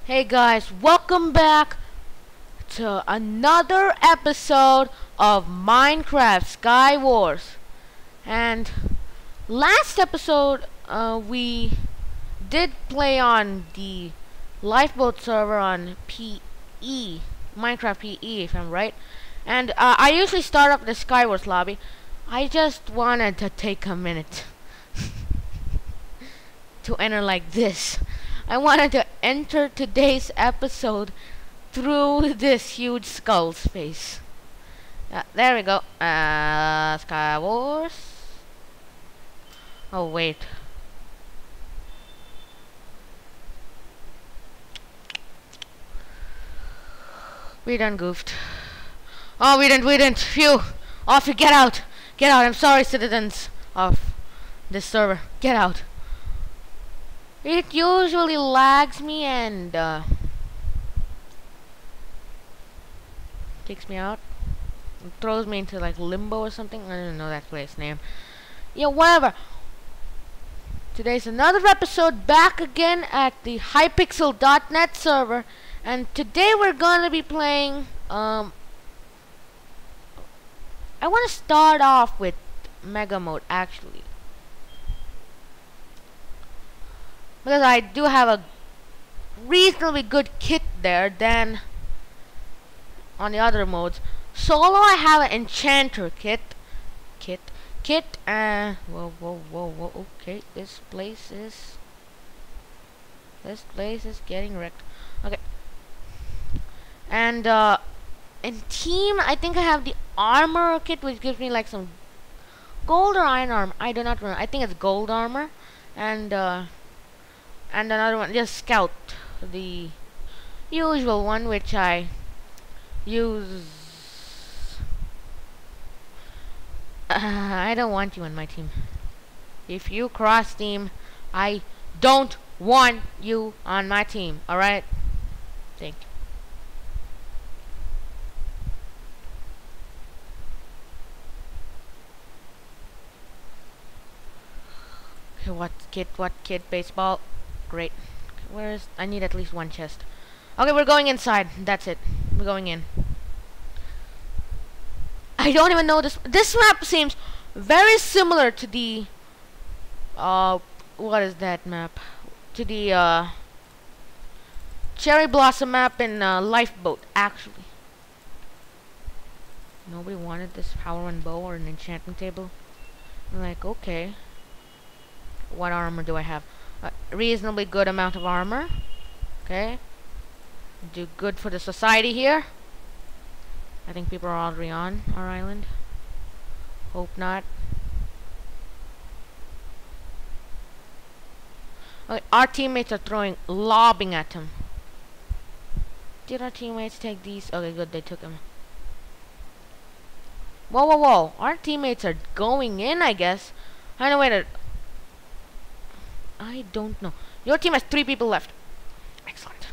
Hey guys, welcome back to another episode of Minecraft Skywars. And last episode, we did play on the lifeboat server on PE, Minecraft PE, if I'm right. And I usually start up the Skywars lobby. I just wanted to take a minute to enter like this. I wanted to enter today's episode through this huge skull space. There we go. Skywars. Oh wait. We done goofed. Oh, we didn't. Phew. Off you, get out. Get out. I'm sorry, citizens of this server. Get out. It usually lags me and takes me out. It throws me into like limbo or something. I don't know that place name. Yeah, whatever. Today's another episode back again at the hypixel.net server, and today we're gonna be playing I wanna start off with Mega Mode actually. Because I do have a reasonably good kit there than on the other modes. Solo I have an enchanter kit. Whoa, okay, this place is getting wrecked. Okay. And in team I think I have the armor kit, which gives me like some gold or iron armor. I do not remember. I think it's gold armor. And another one, just scout, the usual one which I use. I don't want you on my team. If you cross team, I don't want you on my team. Alright? Thank you. Okay, what kit? Baseball. Great. Where's I need at least one chest. Okay, we're going inside. That's it. We're going in. I don't even know this map seems very similar to the what is that map? To the Cherry Blossom map in Lifeboat actually. Nobody wanted this power one bow or an enchanting table. I'm like, okay. What armor do I have? A reasonably good amount of armor. Okay. Do good for the society here. I think people are already on our island. Hope not. Okay, our teammates are lobbing at him. Did our teammates take these? Okay, good, they took them. Whoa. Our teammates are going in, I guess. I know where to... I don't know. Your team has 3 people left. Excellent.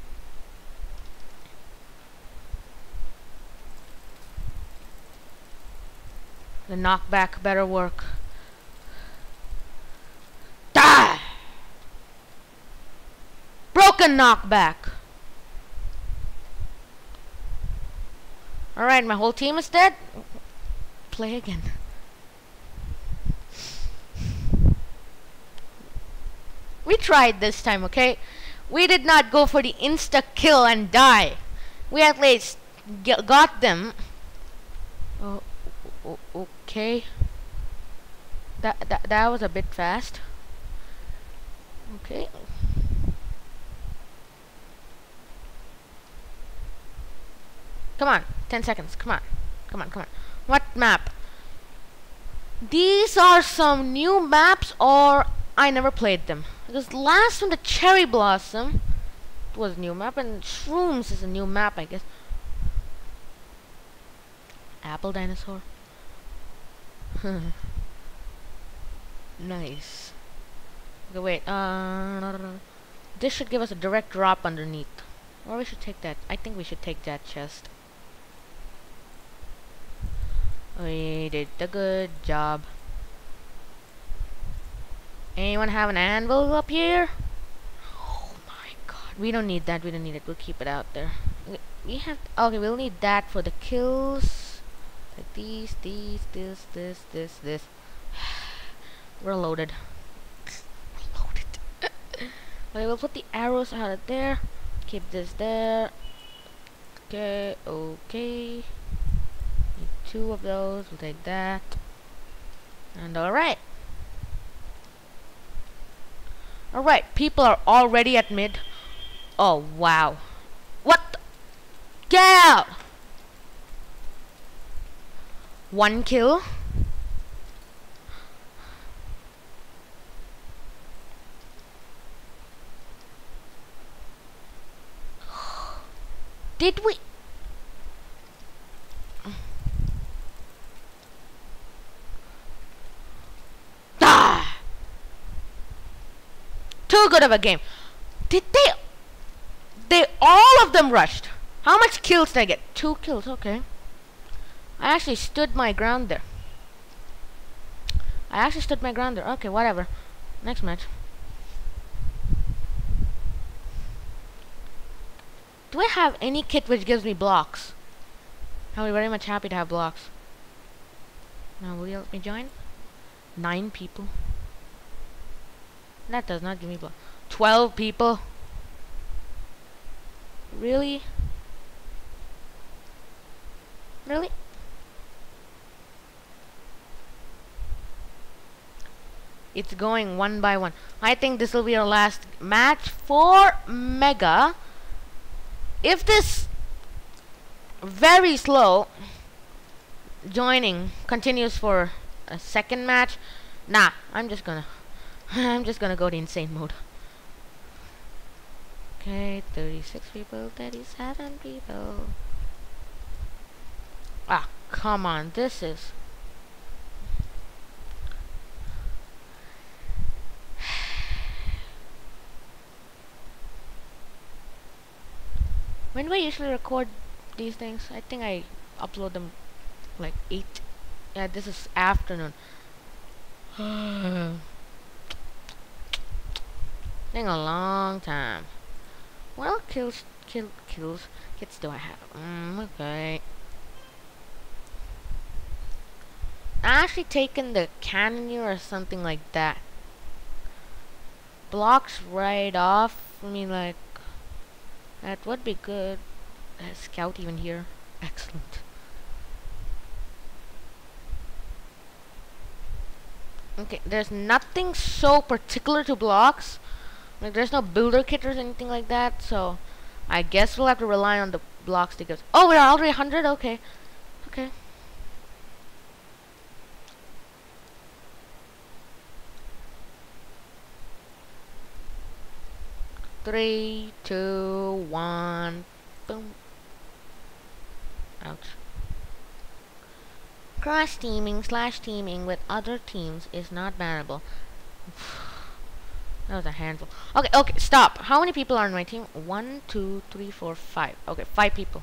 The knockback better work. Die! Broken knockback. Alright, my whole team is dead. Play again. We tried this time, okay? We did not go for the insta kill and die. We at least got them. Oh, okay. That was a bit fast. Okay. Come on, 10 seconds. Come on. What map? These are some new maps, or I never played them. Because last one, the Cherry Blossom, was a new map, and Shrooms is a new map, I guess. Apple dinosaur. Nice. Okay, wait. This should give us a direct drop underneath, or we should take that. I think we should take that chest. We did a good job. Anyone have an anvil up here? Oh my god. We don't need that. We don't need it. We'll keep it out there. We have. Okay, we'll need that for the kills. Like these, this. We're loaded. We're loaded. Okay, we'll put the arrows out of there. Keep this there. Okay, okay. Need 2 of those. We'll take that. And alright. Alright, people are already at mid. Oh, wow. What the? Get out! 1 kill. Did we? Ah! Too good of a game. Did they? All of them rushed. How much kills did I get? 2 kills, okay. I actually stood my ground there. Okay, whatever. Next match. Do I have any kit which gives me blocks? I'll be very much happy to have blocks. Now, will you let me join? 9 people. That does not give me blocks. 12 people. Really? Really? It's going 1 by 1. I think this will be our last match for Mega. If this very slow joining continues for a second match, nah, I'm just gonna go to insane mode. Okay, 36 people, 37 people. Ah, come on, this is... When do I usually record these things? I think I upload them like 8. Yeah, this is afternoon. Taking a long time. What kills kits do I have? Okay. I actually taken the cannoneer or something like that. Blocks right off. I mean, like, that would be good. Scout even here. Excellent. Okay, there's nothing so particular to blocks. Like, there's no builder kit or anything like that, so I guess we'll have to rely on the block stickers. Oh, we're already 100? Okay. Okay. Three, 2, 1, boom. Ouch. Cross teaming / teaming with other teams is not bearable. That was a handful. Okay, okay, stop. How many people are on my team? 1, 2, 3, 4, 5. Okay, 5 people.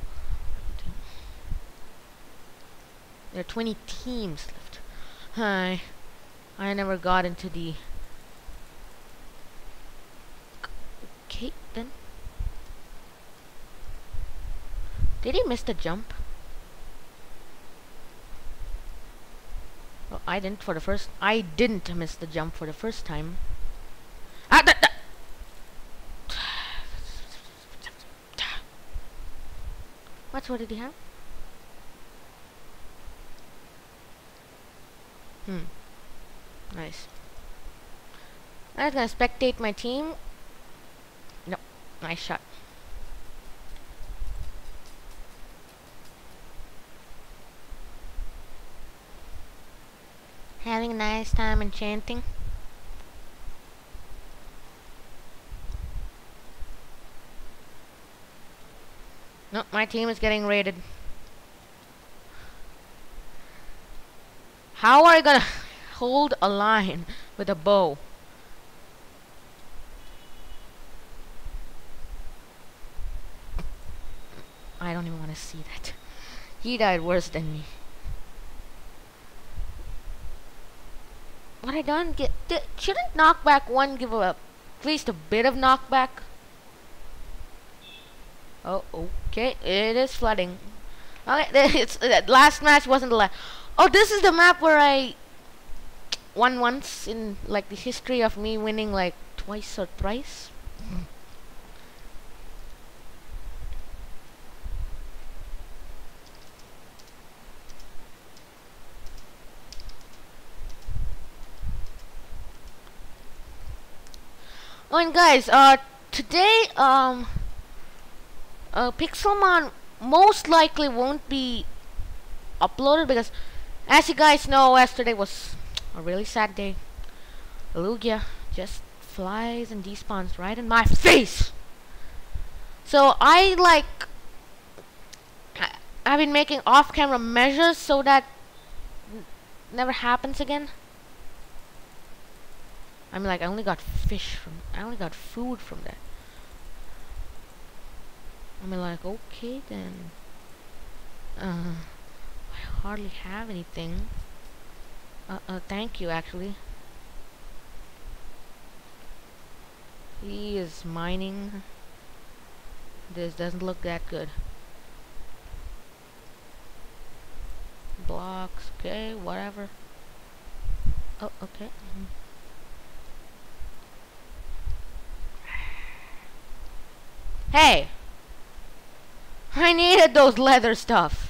There are 20 teams left. Hi. I never got into the... Okay, then. Did he miss the jump? Oh, I didn't miss the jump for the first time. Ah, what did he have? Nice. I was gonna spectate my team. Nope. Nice shot. Having a nice time enchanting. No, my team is getting raided. How are you gonna hold a line with a bow? I don't even want to see that. He died worse than me. What I don't get... Shouldn't knockback 1 give at least a bit of knockback? Oh, okay. It is flooding. Okay, it's last match wasn't the last. Oh, this is the map where I won once in like the history of me winning like twice or thrice. Oh, and guys, today, Pixelmon most likely won't be uploaded because, as you guys know, yesterday was a really sad day. Lugia just flies and despawns right in my face. So I've been making off-camera measures so that never happens again. I mean, like, I only got food from that. I mean, like, okay then. I hardly have anything. Thank you, actually. He is mining. This doesn't look that good. Blocks, okay, whatever. Oh, okay. Hey! I needed those leather stuff.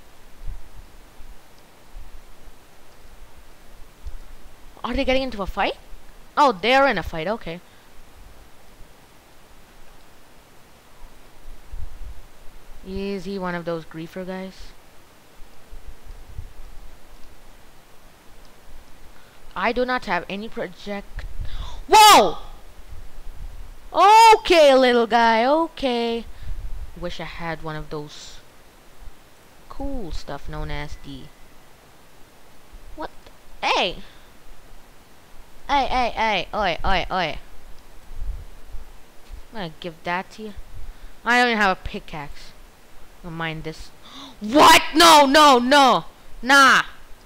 Are they getting into a fight? Oh, they're in a fight, okay. Is he one of those griefer guys? I do not have any project. Whoa! Okay, little guy, okay. Wish I had one of those cool stuff known as the... What? Hey! Hey, oi. I'm gonna give that to you. I don't even have a pickaxe. Don't mind this. What? No! Nah!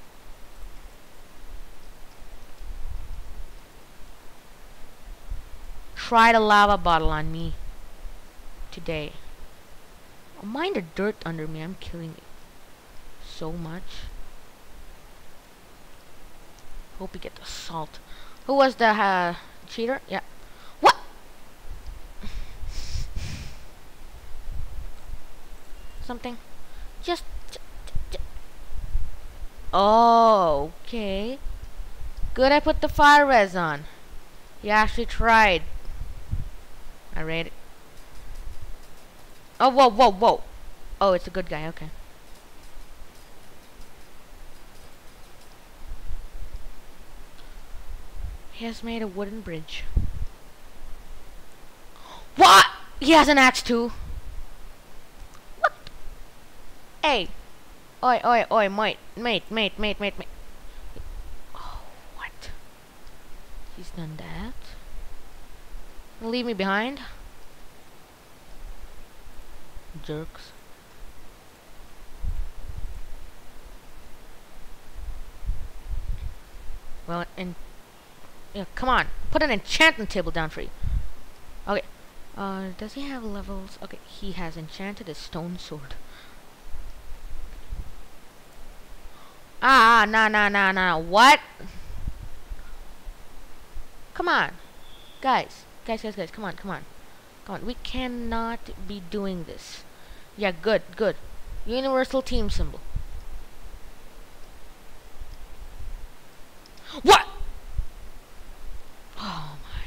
Try the lava bottle on me today. Oh, mind the dirt under me. I'm killing it so much. Hope you get the salt. Who was the cheater? Yeah. What? Something. Just. Oh, okay. Good. I put the fire res on. You actually tried. I read it. Oh, whoa. Oh, it's a good guy, okay. He has made a wooden bridge. What? He has an axe too. What? Hey. Oi, mate. Oh, what? He's done that. Leave me behind. Jerks. Well, and yeah, come on, put an enchantment table down for you. Okay. Does he have levels? Okay, he has enchanted a stone sword. Nah. What? Come on, guys, come on. We cannot be doing this. Yeah, good. Universal team symbol. What? Oh my.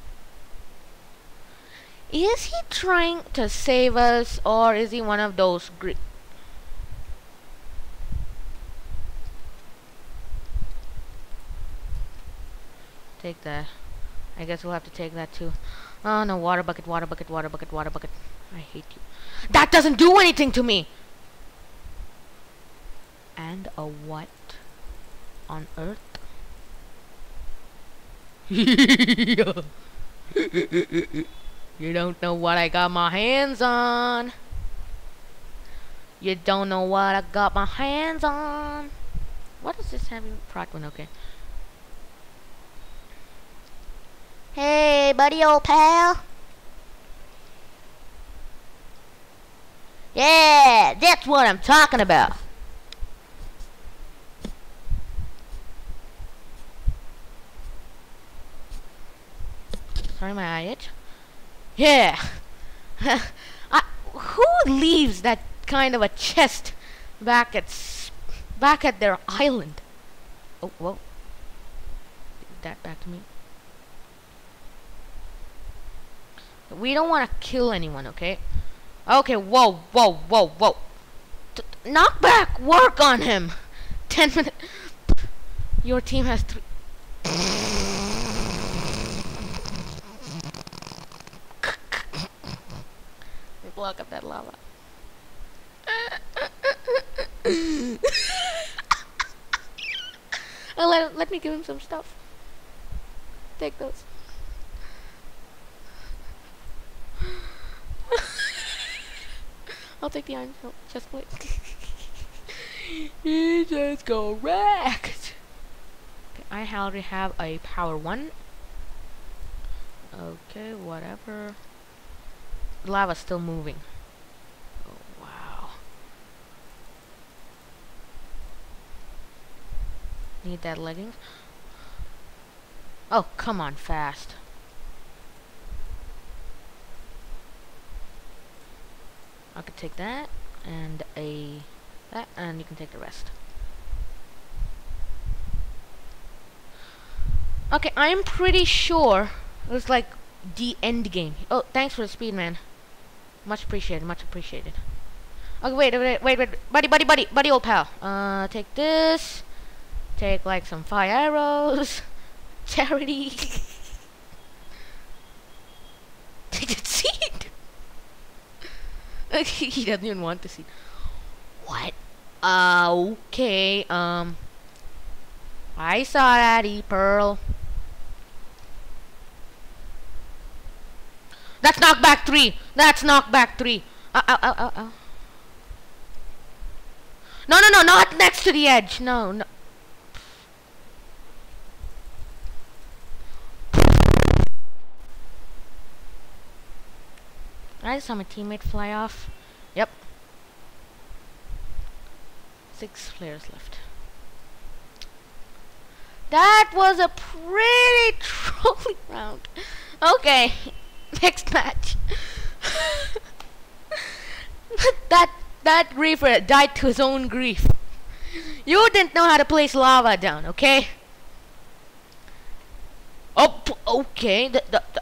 Is he trying to save us, or is he one of those Take that. I guess we'll have to take that too. Oh no, water bucket. I hate you. That doesn't do anything to me! And a what on earth? You don't know what I got my hands on. What is this heavy prot one? Okay. Hey, buddy, old pal. Yeah, that's what I'm talking about. Sorry, my eye itch. Yeah. Who leaves that kind of a chest back at their island? Oh, whoa. Give that back to me. We don't want to kill anyone, okay? Okay, whoa, whoa, whoa, whoa. Knock back! Work on him! 10 minutes. Your team has 3. Block up that lava. Let me give him some stuff. Take those. I'll take the iron chest plate. You just go wrecked. Okay, I already have a power 1. Okay, whatever. Lava's still moving. Oh, wow. Need that leggings. Oh, come on, fast. I could take that and that, and you can take the rest. Okay, I'm pretty sure it was like the end game. Oh, thanks for the speed, man. Much appreciated, much appreciated. Okay, wait, buddy, old pal. Take this. Take like some fire arrows. Charity. Take the seed. He doesn't even want the seed. What? Okay. I saw that, E-Pearl. That's knockback 3. That's knockback 3. Ow. No, not next to the edge. No. I just saw my teammate fly off. Yep. 6 players left. That was a pretty trolling round. Okay. Next match. that griefer died to his own grief. You didn't know how to place lava down, okay? Oh, okay. That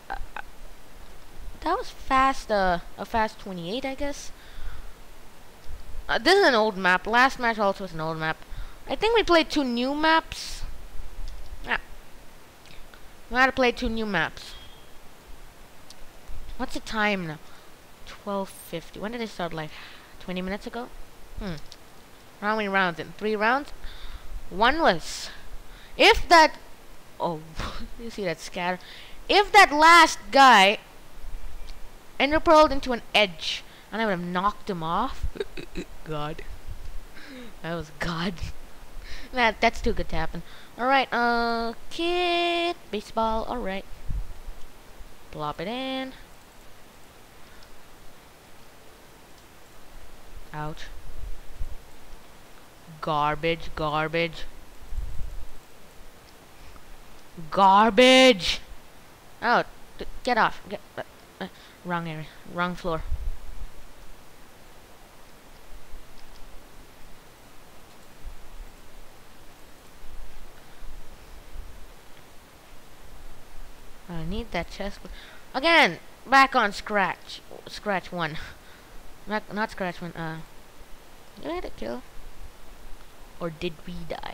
was fast. A fast 28, I guess. This is an old map. Last match also was an old map. I think we played 2 new maps. Yeah. We had to play 2 new maps. What's the time now? 12:50. When did it start? Like 20 minutes ago? How many rounds in? 3 rounds? 1 was. If that. Oh, you see that scatter? If that last guy ender pearled into an edge and I would have knocked him off. God. That was God. That's too good to happen. Alright, kid. Baseball, alright. Plop it in. Ouch. Garbage. Oh, get off. Wrong area. Wrong floor. I need that chest. Again, back on scratch. Scratch 1. Not scratch 1. Did I get a kill? Or did we die?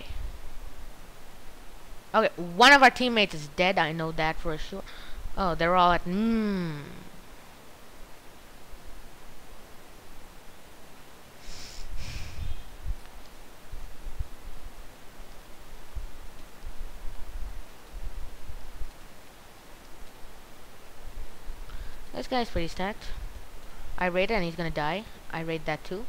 Okay, one of our teammates is dead. I know that for sure. Oh, they're all at. This guy's pretty stacked. I raided and he's gonna die. I raid that too.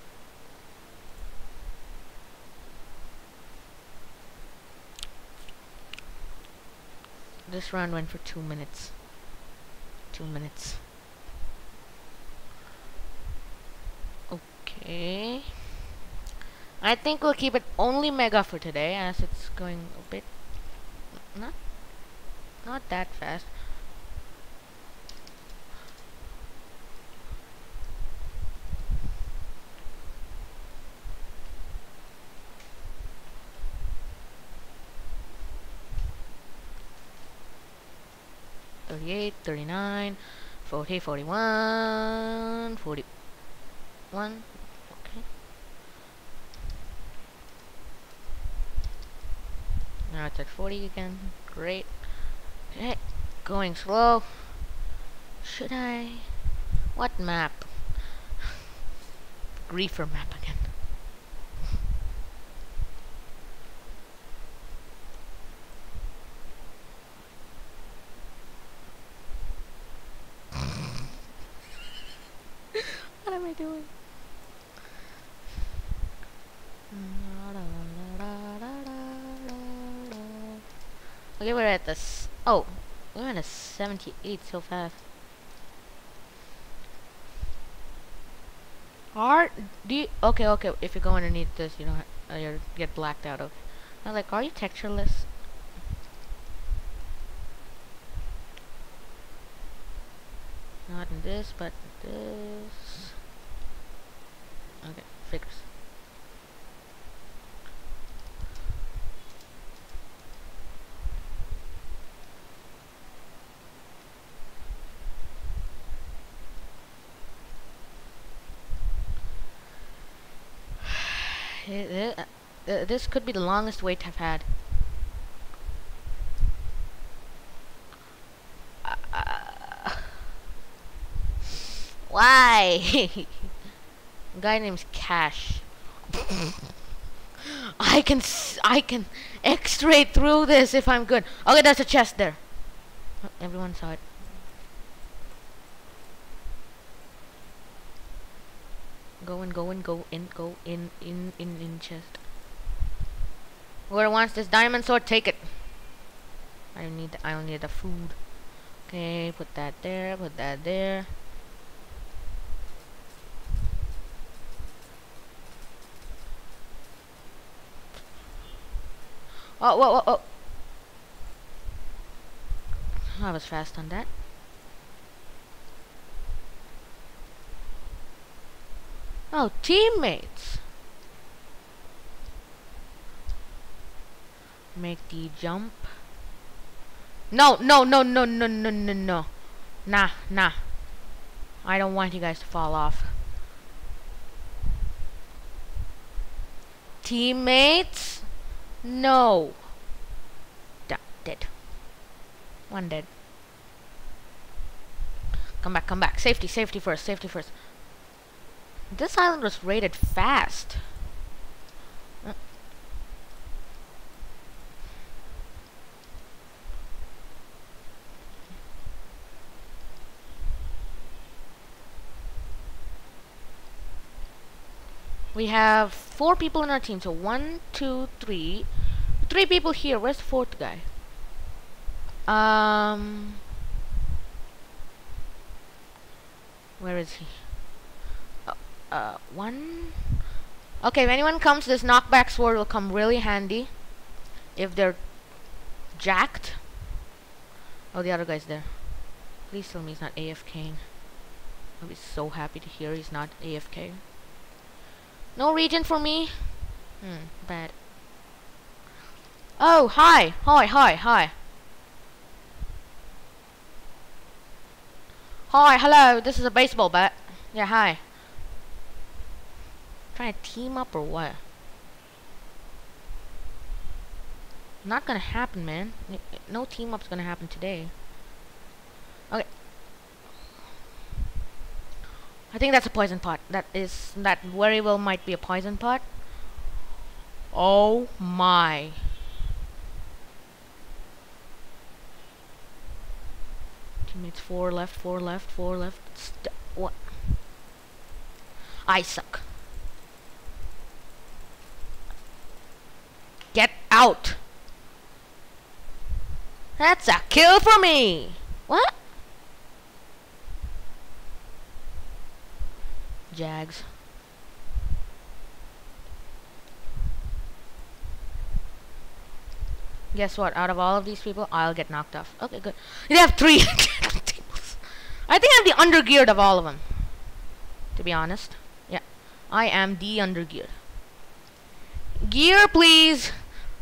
This round went for 2 minutes. 2 minutes. Okay. I think we'll keep it only mega for today, as it's going a bit not that fast. $38, $39, $40, $41, $41. Okay. Now it's at 40 again. Great. Okay. Going slow. Should I? What map? Griefer map again. What am I doing? Okay, we're at this. Oh, we're at a 78 so fast. Okay, if you go underneath this, you don't you get blacked out. Okay. I'm like, are you textureless? Not in this, but in this. Okay, figures. This could be the longest wait I've had. Why? A guy named Cash. I can X-ray through this if I'm good. Okay, there's a chest there. Oh, everyone saw it. Go in chest. Whoever wants this diamond sword, take it. I don't need the food. Okay, put that there, put that there. Oh, whoa. I was fast on that. Oh, teammates. Make the jump. No. Nah. I don't want you guys to fall off. Teammates? No. Dead. One dead. Come back. Safety first. This island was raided fast. We have 4 people in our team, so 1, 2, 3. 3 people here. Where's the 4th guy? Where is he? 1. Okay, if anyone comes, this knockback sword will come really handy. If they're jacked. Oh, the other guy's there. Please tell me he's not AFKing. I'll be so happy to hear he's not AFK. No region for me? Bad. Oh, hi. Hi, hello. This is a baseball bat. Yeah, hi. Trying to team up or what? Not gonna happen, man. No team up's gonna happen today. Okay. I think that's a poison pot. That very well might be a poison pot. Oh my. Teammates 4 left. What? I suck. Get out. That's a kill for me. What? Jags. Guess what? Out of all of these people, I'll get knocked off. Okay, good. They have 3 tables. I think I'm the undergeared of all of them. To be honest. Yeah. I am the undergeared. Gear, please.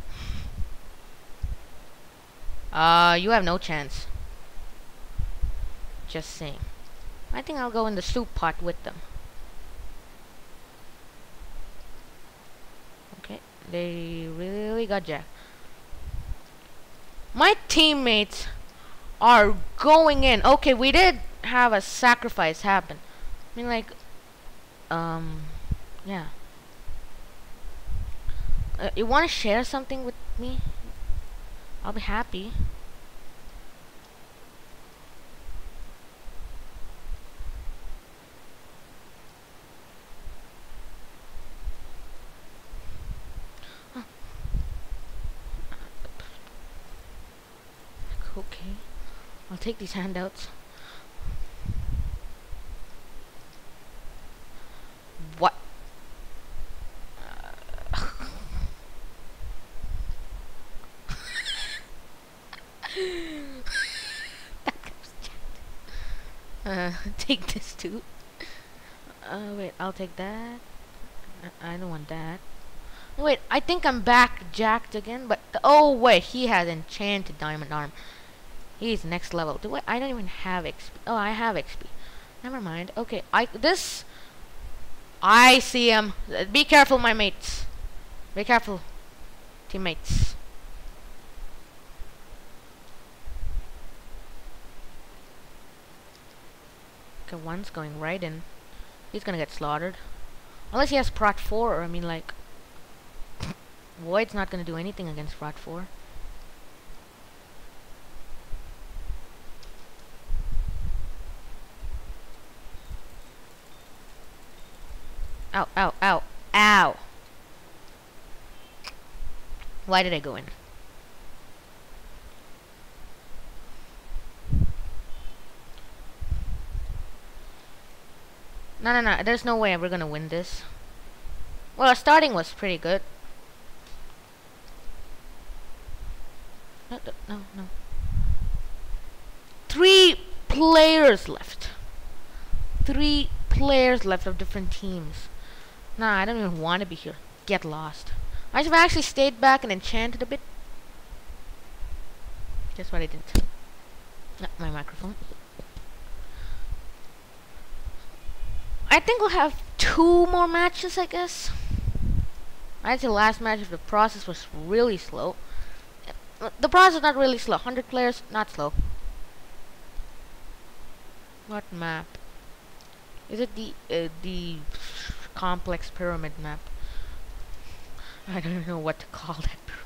You have no chance. Just saying. I think I'll go in the soup pot with them. Okay. They really got jacked. My teammates are going in. Okay, we did have a sacrifice happen. I mean, like, yeah. You want to share something with me? I'll be happy. Okay, I'll take these handouts. What? Take this too. Wait, I'll take that. I don't want that. Wait, I think I'm back jacked again, but oh wait, he has enchanted diamond arm. He's next level. I don't even have XP. Oh, I have XP. Never mind. Okay, I see him. Be careful, my mates. Be careful, teammates. Okay, one's going right in. He's gonna get slaughtered. Unless he has Prot 4, or I mean, like, Void's not gonna do anything against Prot 4. Ow, ow, ow, ow. Why did I go in? No, there's no way we're gonna win this. Well, our starting was pretty good. No. 3 players left. 3 players left of different teams. Nah, I don't even want to be here. Get lost. I should have actually stayed back and enchanted a bit. Guess what I didn't. My microphone. I think we'll have 2 more matches, I guess. I'd say the last match of the process was really slow. The process is not really slow. 100 players, not slow. What map? Is it the complex pyramid map? I don't even know what to call that pyramid.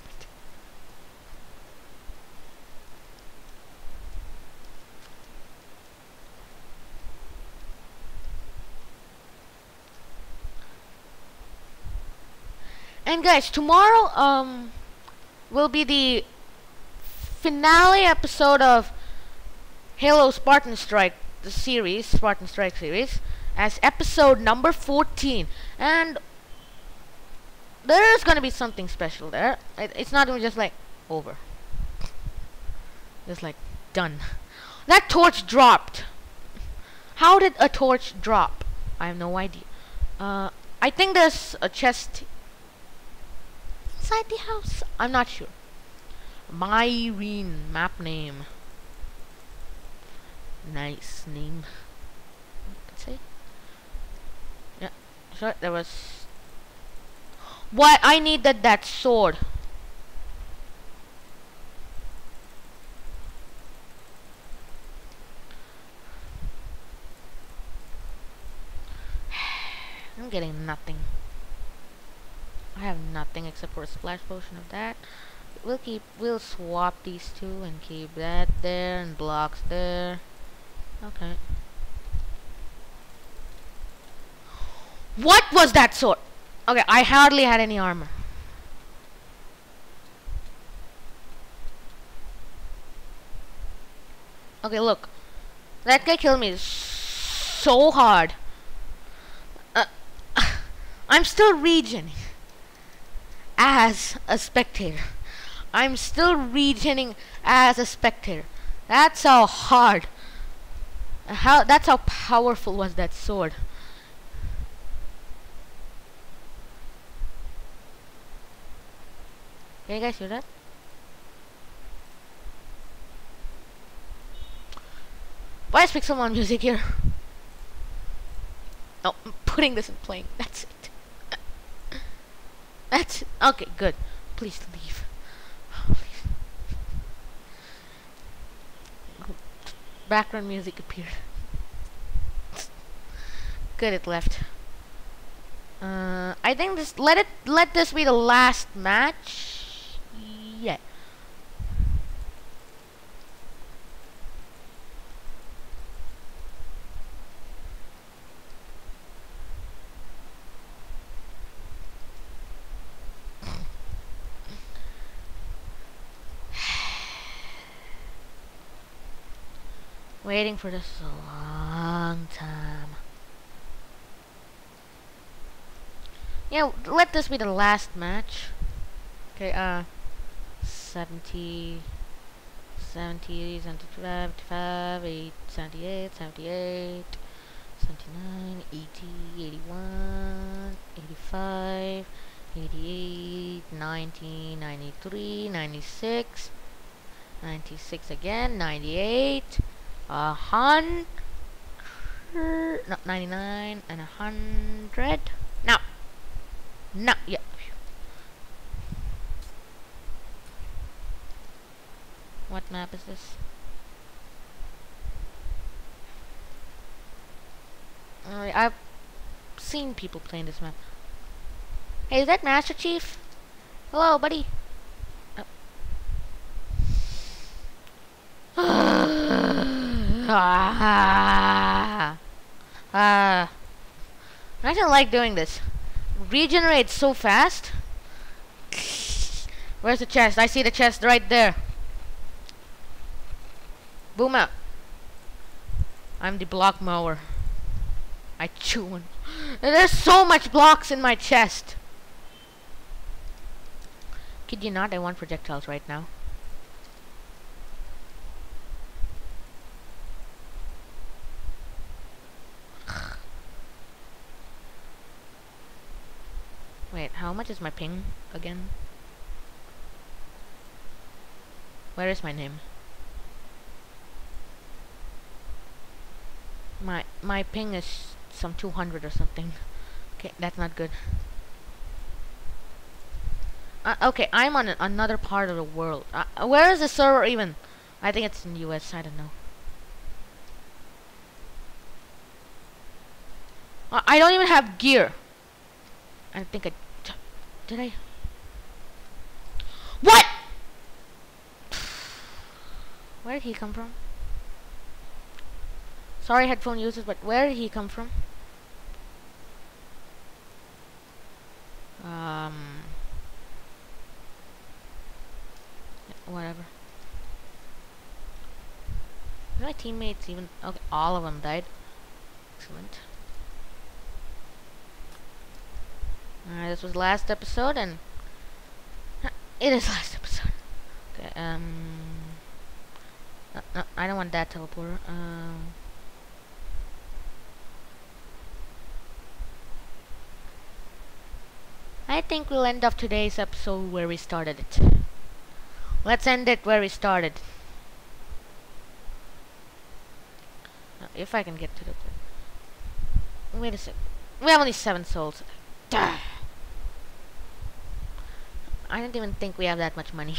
And guys, tomorrow will be the finale episode of Halo Spartan Strike, the series, Spartan Strike series, as episode number 14. And there's gonna be something special there. It's not gonna be just like over. Just like done. That torch dropped. How did a torch drop? I have no idea. I think there's a chest inside the house. I'm not sure. Myrene map name. Nice name. Let's see. Yeah, sure. There was. What? I needed that sword. I'm getting nothing. I have nothing except for a splash potion of that. We'll swap these two and keep that there and blocks there. Okay. What was that sword? Okay, I hardly had any armor. Okay, look. That guy killed me so hard. I'm still regening as a spectator. I'm still retaining as a spectator. That's how hard. That's how powerful was that sword. Can you guys hear that? Why is Pixelmon music here? Oh, I'm putting this in playing. That's it. That's it. Okay, good. Please leave. Please. Background music appeared. Good, it left. I think let this be the last match. Yeah. Waiting for this a long time. Yeah, let this be the last match. Okay, 70, 70, 75, 78, 78, 78, 79, 80, 81, 85, 88, 90, 93, 96, 96 again, 98, 100, no, 99, and 100. Now. No, yeah. What map is this? I've seen people playing this map. Hey, is that Master Chief? Hello, buddy. I don't like doing this. Regenerates so fast. Where's the chest? I see the chest right there. Boom out. I'm the block mower. I chew one. There's so much blocks in my chest. Kid you not, I want projectiles right now. Wait, how much is my ping again? Where is my name? My ping is some 200 or something. Okay, that's not good. Okay, I'm on another part of the world. Where is the server even? I think it's in the US, I don't know. I don't even have gear. I think did I? What? Where did he come from? Sorry, headphone users, but where did he come from? Whatever. My teammates even. Okay, all of them died. Excellent. This was last episode, and it is last episode. Okay, no, I don't want that teleporter. I think we'll end off today's episode where we started it. Let's end it where we started. If I can get to the... Wait a sec. We have only 7 souls. Duh. I don't even think we have that much money.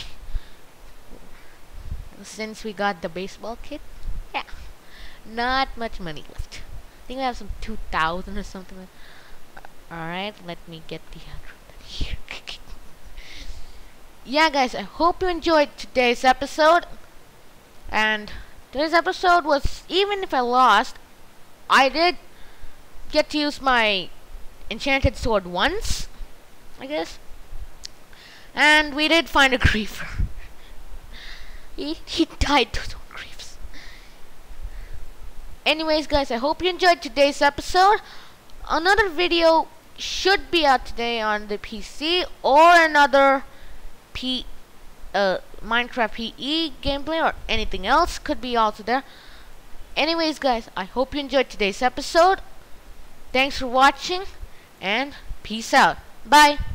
Since we got the baseball kit, yeah, not much money left. I think we have some 2,000 or something. Alright, let me get the other here. Yeah, guys, I hope you enjoyed today's episode. And today's episode was, even if I lost, I did get to use my enchanted sword once, I guess. And we did find a griefer. He died to his own griefs. Anyways, guys, I hope you enjoyed today's episode. Another video should be out today on the PC or another Minecraft PE gameplay or anything else could be also there. Anyways, guys, I hope you enjoyed today's episode. Thanks for watching, and peace out. Bye.